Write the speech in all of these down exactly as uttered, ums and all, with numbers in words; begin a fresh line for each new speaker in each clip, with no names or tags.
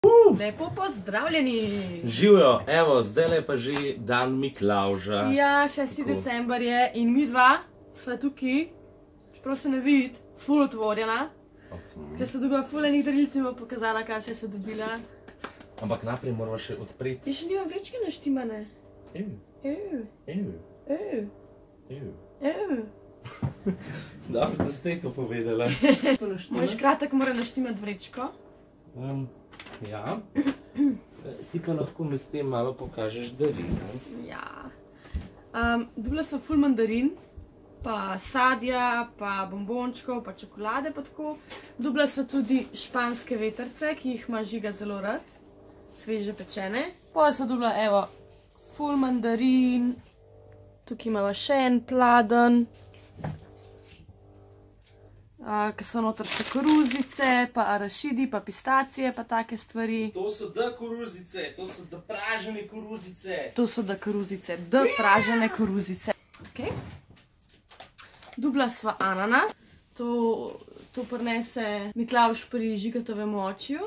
Uh! Lepo pozdravljeni!
Živijo, evo, zdaj je pa že dan Miklavža.
Ja, šesti december je in mi dva sva tukaj, čeprav se ne vidi, ful otvorjena. Okay. Ker se dobila ful enih darilc in bo pokazala, kaj vse sva dobila.
Ampak naprej morava še odpreti.
Ti še nima vrečke naštimane?
Ev.
Ev.
Ev.
Ev.
Ev.
Ev.
Da, da ste to povedala.
Moj škratek mora naštimati vrečko.
Um, ja. Ti pa lahko med tem malo pokažeš darin.
Ja. Um, dobila sva ful mandarin, pa sadja, pa bombončkov, pa čokolade pa tako. Dobila sva tudi španske vetrce, ki jih ima Žiga zelo rad. Sveže pečene. Potem sva dobila, evo, ful mandarin. Tukaj imava še en pladen. Uh, ki so noter še koruzice, pa arašidi, pa pistacije, pa take stvari.
To so da koruzice, to so da pražene koruzice.
To so da koruzice, da pražene koruzice. Okay. Dobila sva ananas. To, to prinese Miklavž pri Žigatovem očiju.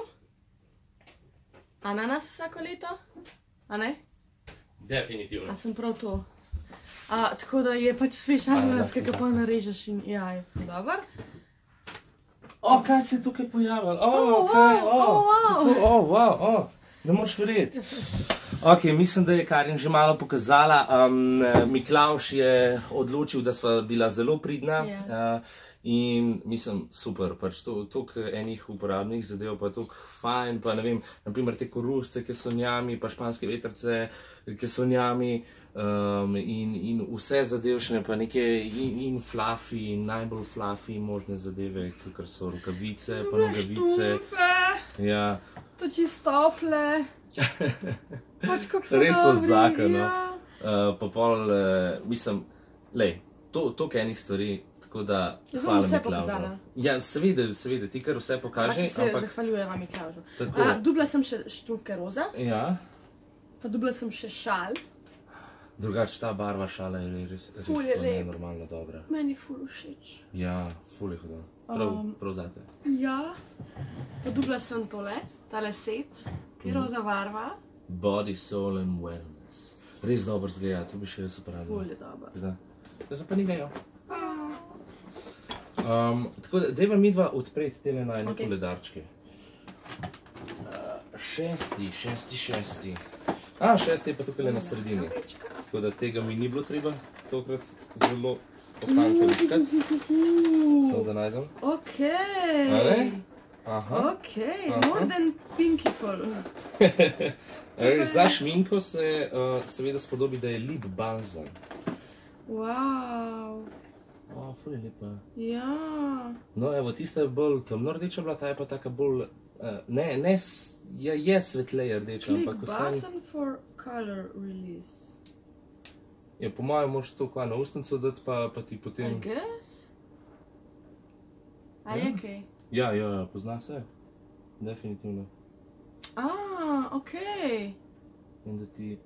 Ananas vsako leto? A ne?
Definitivno.
A sem prav to? A, tako da je pač svež ananas, ki ga pa narežeš in ja, je ful dober.
O, kaj se je tukaj pojavilo? O,
Oh,
kaj,
wow,
o,
oh, wow.
kako, o, wow, o, ne moš verjeti. Ok, mislim, da je Karin že malo pokazala. Um, Miklavž je odločil, da sva bila zelo pridna.
Yeah.
Uh, in mislim, super, pač to, toliko enih uporabnih zadev, pa toliko fajn, pa ne vem, naprimer te koruzce, ki so njami, pa španske vetrce, ki so njami. Um, in, in vse zadevšne, pa neke in, in fluffy, in najbolj fluffy možne zadeve, kakor so rokavice, pa nogavice.
Štufe!
Ja.
To čisto tople. Pač kako so
Res so
dobri,
zakon, no.
ja.
Uh, pa pol, uh, mislim, lej, to, toliko enih stvari, tako da
Jaz bom
hvala
vse
Miklavžu.
pokazala.
Ja, seveda, seveda, ti kar vse pokaže,
Ampak se
ampak...
zahvaljujeva Miklavžu.
Tako.
A, dobila sem še štufke roza,
Ja,
pa dobila sem še šal.
drugač ta barva šala je res, res
Ful je
to
lep.
nenormalno dobra.
Meni ful všeč.
Ja, ful je hudo. Prav,
Um,
prav zate.
Ja. Pa dobila sem tole, tale set, ki je roza barva.
Body, soul and wellness. Res dobro zgleda, to bi še jaz uporabil.
Ful je dober.
Da, da se pa ni gajo. Um, tako da, dajva midva odpreti tele najne
Ok.
koledarčke. Uh, šesti, šesti, šesti. A, šesti je pa tukaj na sredini. Tako da tega mi ni bilo treba tokrat zelo potanko iskati. Samo da najdem.
Okej.
A ne? Aha.
Okej,
Aha.
more than pinkiful.
Ej, za šminko se uh, seveda spodobi, da je lip balzam.
Wow.
O, ful je lepa.
Ja.
No, evo, tista je bolj temno rdeča bila, ta je pa taka bolj, uh, ne, ne, s- je, je svetleje rdeča,
Click
ampak vsem,
button for color release.
je po mojem moraš to kva na ustnico dati, pa, pa ti
I
potem,
guess. A
Ja.
je kaj?
ja, ja, ja, pozna se, definitivno,
Ah, okej.
in da ti,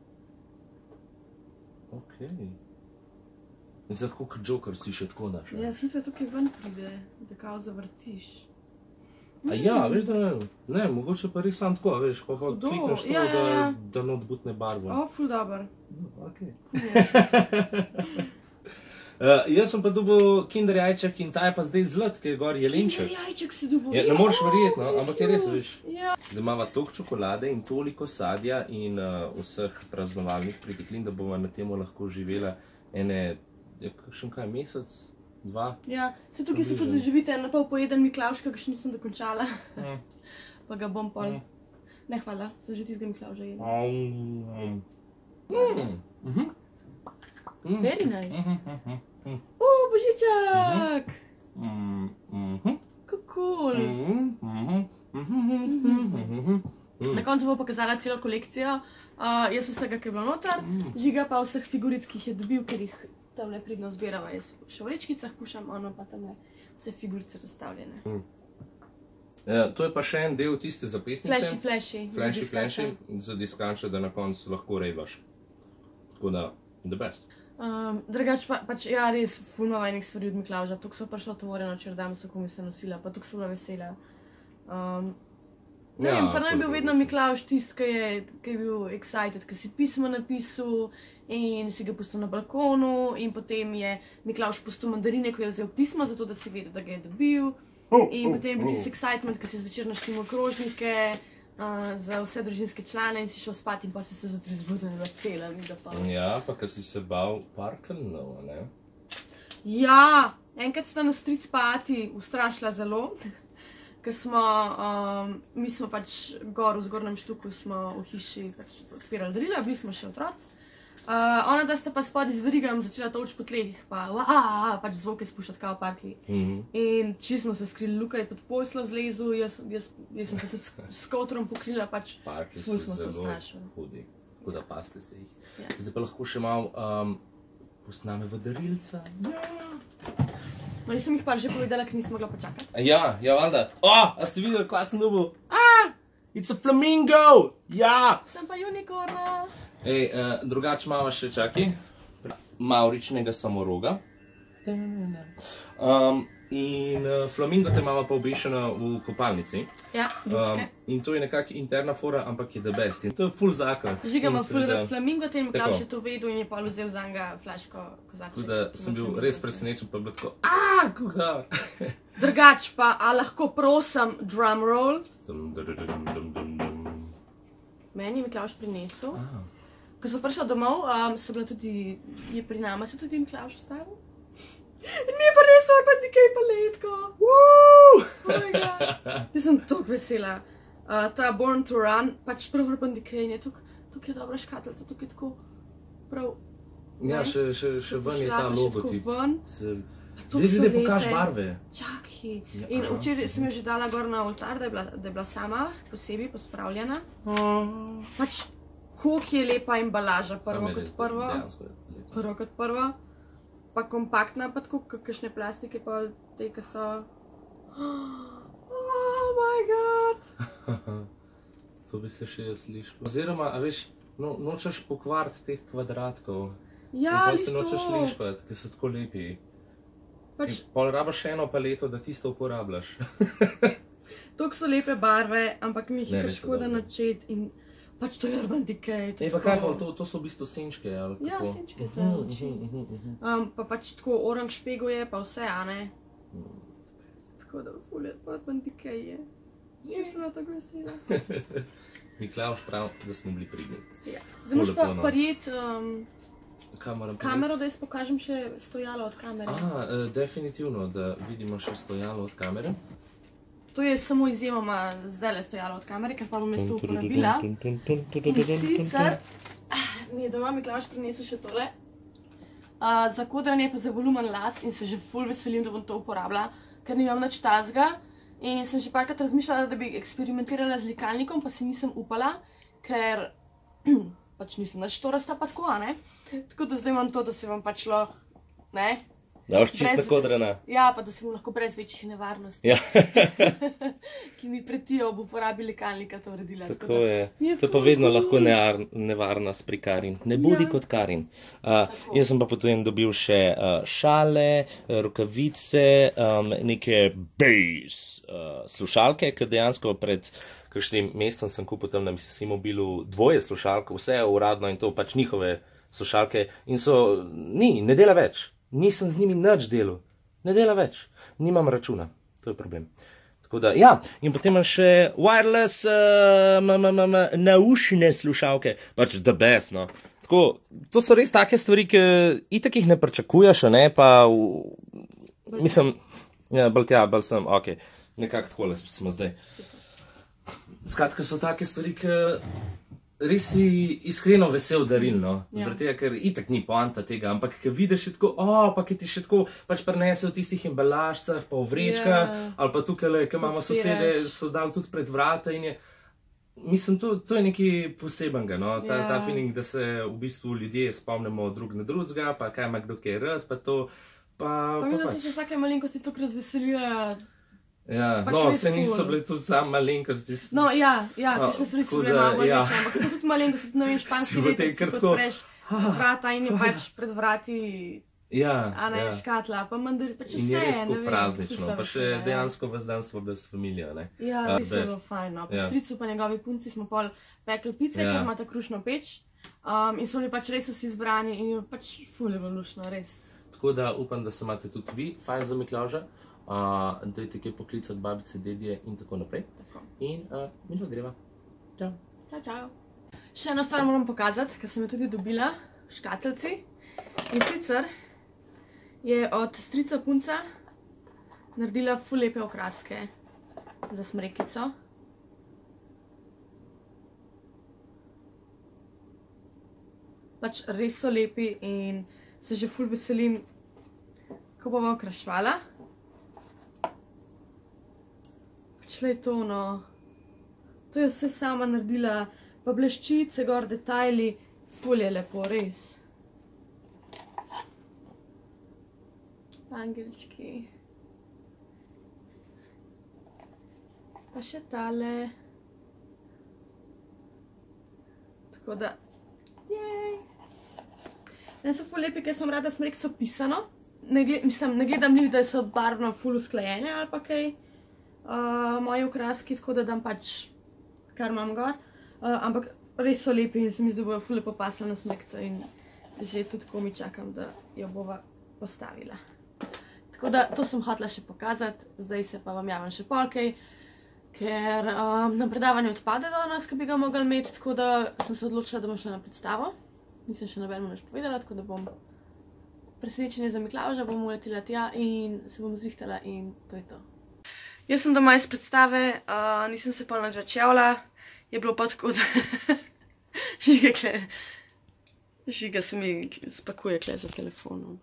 okej, in zdaj tako kot Joker si še tako daš,
Jaz mislim, da tukaj ven pride, da kao zavrtiš.
a ja, veš, da ne, ne, mogoče pa res sam tako, veš, pa pa
Hudo,
klikneš to,
ja, ja, ja.
da, da not butne barvo.
O, ful dober.
No, okej.
Ful mi je všeč.
Uh, jaz sem pa dobil kinder jajček in ta je pa zdaj zlat, ker je gor jelenček.
Kinder jajček si dobil.
Ja, ne moreš
O,
verjeti, no,
ful
ampak je res,
cute.
veš.
Ja.
Zdaj imava toliko čokolade in toliko sadja in uh, vseh praznovalnih priteklin, da bova na temu lahko živela ene, ja, kakšen kaj, mesec, dva.
Ja, se tukaj se
Približno.
tudi živite en napol pojeden Miklavžka, ki še nisem dokončala.
Mm.
Pa ga bom pol.
Mm.
Ne, hvala, se že tistega Miklavža jedem.
Um, mm. Mhm. Mm.
Very nice.
Mhm, mhm, mhm,
O, božičak!
mhm, mhm,
Kako cool.
mhm, mhm, mhm, mhm, mhm.
Na koncu bom pokazala celo kolekcijo. Uh, jaz vsega, ki je bilo noter,
Mm.
Žiga pa vseh figuric, ki jih je dobil, ker jih tamle pridno zbirava. Jaz še v vrečkicah pušam, ono pa tamle vse figurice razstavljene.
Ja, to je pa še en del tiste zapestnice.
Flashy, flashy.
Flashy,
za
flashy,
diskača.
za diskanče, da na koncu lahko rejvaš. Tako da, the best.
Um, drugač pa, pač, ja, res ful novajnih stvari od Miklavža. Tuk so prišla otvorjeno, če dam se komi se nosila, pa tuk so bila vesela. Um, Ne
Ja,
vem, pa naj
ful
bil
je
vedno
bilo.
Miklavž tisti, ki je, ki je bil excited, ki si pismo napisal in si ga pustil na balkonu in potem je Miklavž pustil mandarine, ko je vzel pismo, zato da si vedel, da ga je dobil. In potem je bil tisti excitement, ki si zvečer naštimo krožnike uh, za vse družinske člane in si šel spat in pa si se zjutraj zbudil in bila cela, mi da pa.
Ja, pa ko si se bal parkelnov, ne?
Ja, enkrat sta nas stric pa ati ustrašila zelo, ker smo, um, mi smo pač gor v zgornjem štuku, smo v hiši pač odpirali darila, bili smo še otroci. Uh, ona da sta pa spod z verigam začela toč po tleh, pa waa, pač zvoke spuščati kao parkli.
Mhm.
In či smo se skrili, Luka je pod poslo zlezel, jaz, jaz, jaz sem se tudi s, s kotrom pokrila, pač
Parkli
ful
so
smo se
zelo
ustrašili.
hudi, tako da paste se jih.
Ja.
Zdaj pa lahko še malo um, posname v darilca.
No, jaz sem jih pa že povedala, ker nisem mogla počakati.
Ja, ja, valjda. O, a ste videli, kaj sem dobil? Ah, it's a flamingo! Ja!
Sem pa unikorna.
Ej, uh, drugače imamo še, čakaj, mavričnega samoroga. Um, in uh, flamingo te imamo pa obešeno v kopalnici.
Ja,
Um,
lučke.
in to je nekak interna fora, ampak je the best. In to je full zakon.
Žiga ima
In
ful
seveda-
rad flamingo, tem
Tako.
Miklavž je to vedel in je pa vzel za njega flaško kozarček.
Tako da sem bil res presenečen, pa je bilo tako, aaa, kako dobro.
Drugač pa, a lahko prosim drum roll?
Dum, dum, dum, dum, dum, dum.
Meni je Miklavž prinesel.
Ah.
Ko smo prišla domov, um, so bila tudi, je pri nama se tudi Miklavž ustavil. In mi je prinesel Urban paletko.
Woo!
Oh my god. Jaz sem tako vesela. Uh, ta Born to Run, pač prav Urban Decay je tukaj, tukaj je dobra škatlica, tukaj je tako prav.
Ja, še, še, še ven je ta
Pošljata še
logotip.
tako ven.
Se...
to
Zdaj,
so
zdaj pokaž
lepe.
barve.
Čakaj.
Ja,
In
aha.
včeraj sem jo že dala gor na oltar, da je bila, da je bila sama, posebej pospravljena. Pač, koliko je lepa embalaža, prvo
Samo je
kot
res,
prvo.
dejansko je lepo.
Prvo kot prvo, pa kompaktna, pa tako kakšne plastike, pa te, ki so. Oh my god!
To bi se še jaz slišal. Oziroma, a veš, no, nočeš pokvariti teh kvadratkov.
Ja,
in pa
ali
se nočeš
to.
lišpati, ker so tako lepi.
Pač,
In pol rabaš še eno paleto, da tisto uporabljaš.
toliko so lepe barve, ampak mi jih
Ne,
je kar
res so
škoda
dobre.
načeti in pač to je Urban Decay. to je
Ne, pa
tako-
kaj pa, to, to so v bistvu senčke, ali
Ja,
kako?
senčke za
Mhm,
oči.
mhm, mhm, mhm.
Um, pa pač tako orang špego je, pa vse, a ne?
Mm.
Tako da ful je Urban Decay je. Jaz sem bila tako vesela.
Miklavž prav, da smo bili pridni.
Ja.
Ful
Zdaj moraš pa
lepo, no.
prijeti um,
Kaj moram
kamero, da jaz pokažem še stojalo od kamere.
A, eh, definitivno, da vidimo še stojalo od kamere.
To je samo izjemoma zdaj le stojalo od kamere, ker pa bom jaz to uporabila. In sicer, mi je doma Miklavž prinesel še tole. Uh, za kodranje pa za volumen las in se že ful veselim, da bom to uporabila, ker nimam nič tazga. In sem že parkrat razmišljala, da bi eksperimentirala z likalnikom, pa si nisem upala, ker pač nisem nič to rasta pa tako, a ne? Tako da zdaj imam to, da se vam pač lahko, ne?
Da boš čisto
Brez-
kodrana.
Ja, pa da se mu lahko brez večjih nevarnosti,
Ja,
ki mi pretijo ob uporabi likalnika, to uredila.
tako
da
je.
mi je
To je pa
ful
vedno
kul.
lahko near, nevarnost pri Karin. Ne bodi
Ja.
kot Karin. Uh, jaz sem pa potem dobil še uh, šale, uh, rokavice, um, neke bass uh, slušalke, ker dejansko pred kakšnim mesecem sem kupil tam na Simobilu dvoje slušalk, vse je uradno in to pač njihove slušalke in so, ni, ne dela več. Nisem z njimi nič delal. Ne dela več. Nimam računa. To je problem. Tako da, ja, in potem imam še wireless uh, m, m, m, m, naušne slušalke, pač the best, no. Tako, to so res take stvari, ki itak jih ne pričakuješ, a ne, pa v, mislim, ja, bolj tja, bolj sem, ok, nekako takole smo zdaj. Skratka, so take stvari, ki res si iskreno vesel daril, no.
Ja.
Zaradi tega, ker itak ni poanta tega, ampak ki vidiš še tako, o, pa ki ti še tako pač prinese v tistih embalažcah, pa v vrečkah,
Ja.
ali pa tukaj, ki imamo sosede, so dali tudi pred vrata in je, mislim, to, to je nekaj posebenega, no, ta,
Ja.
ta feeling, da se v bistvu ljudje spomnimo drug na drugega, pa kaj ima kdo kaj rad, pa to, pa,
Pa mi, da
pa
sem se vsake malenkosti tako razveselila.
ja,
pač
no,
res
se niso
cool.
bile tudi samo malenkosti.
No, ja, ja,
No,
kakšne stvari so
tako
bile
da,
malo bolj
ja.
večje, ampak to tudi malenkosti, ne vem, španski
Si v tej
vetrci,
kar
ko
tako-
odpreš vrata in je pač pred vrati
Ja,
a ne,
ja.
škatla, pa mandarin, pa če
In
vse,
je res
ne
tako
vem.
praznično,
ful
pa
so
še
fine, ja.
dejansko ves dan smo bili s familijo, ne.
Ja,
Uh,
res je
best.
bilo fajn, no. Po
Ja.
stricu pa njegovi punci smo pol pekli pice,
Ja.
ker imata krušno peč. Um, in so bili pač res vsi zbrani in pač ful je bilo luštno, res.
Tako da upam, da se imate tudi vi fajn za Miklavža. Uh, dajte kaj poklicati babice, dedje in tako naprej.
Tako.
In uh, minut greva. Čau.
Čau, čau. Še eno stvar moram pokazati, ker sem jo tudi dobila v škatelci. In sicer je od strica punca naredila ful lepe okraske za smrekico. Pač res so lepi in se že ful veselim, ko bova okrašvala. Pač le to, no. To je vse sama naredila, pa bleščice, gor detajli, ful je lepo, res. Angelčki. Pa še tale. Tako da, jej. Meni so ful lepi, ker sem rada smrekico pisano. Ne, mislim, ne gledam njih, da so barvno ful usklajene ali pa kaj. Uh, moji okraski, tako da dam pač, kar imam gor. Uh, ampak res so lepi in se mi zdi, da bojo ful lepo pasali na smrekico in že tudi komi čakam, da jo bova postavila. Tako da, to sem hotela še pokazati, zdaj se pa vam javim še polkej, ker um, na predavanje odpade danes, ki bi ga mogli imeti, tako da sem se odločila, da bom šla na predstavo. Nisem še nobenemu nič povedala, tako da bom presenečenje za Miklavža, bom uletela tja in se bom zrihtala in to je to. Jaz sem doma iz predstave, uh, nisem se pa nič več javila, je bilo pa tako, da Žiga kle, Žiga se mi spakuje kle za telefonom.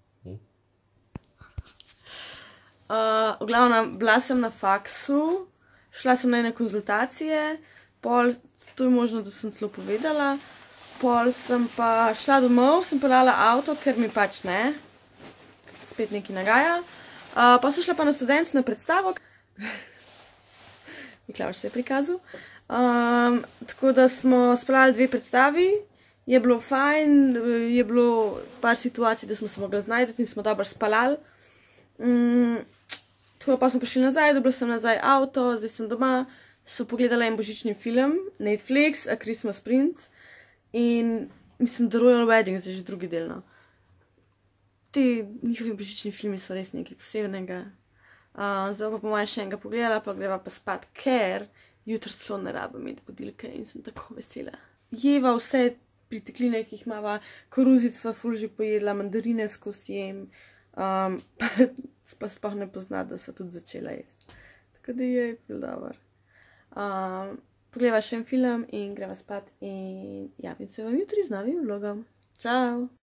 Uh, v glavnem, bila sem na faksu, šla sem na ene konzultacije, pol, to je možno, da sem celo povedala, pol sem pa šla domov, sem peljala avto, ker mi pač ne, spet nekaj nagaja. Uh, pa sem šla pa na študent na predstavo, Miklavž se je prikazal. Um, tako da smo speljali dve predstavi, je bilo fajn, je bilo par situacij, da smo se mogli znajti in smo dobro spalali. Um, tako pa smo prišli nazaj, dobila sem nazaj avto, zdaj sem doma, so pogledala en božični film, Netflix, A Christmas Prince in mislim, The Royal Wedding, zdaj že drugi del, no. Ti njihovi božični filmi so res nekaj posebnega. Uh, zdaj pa po mojem še enega pogledala, pa greva pa spat, ker jutro celo ne rabim imeti budilke in sem tako vesela. Jeva vse pritekline, ki jih imava, koruzic sva ful že pojedla, mandarine skozi jem, um, pa sploh ne pozna, da sva tudi začela jesti. Tako da je ful dober. Um, pogledava še en film in greva spat in javim se vam jutri z novim vlogom. Čau!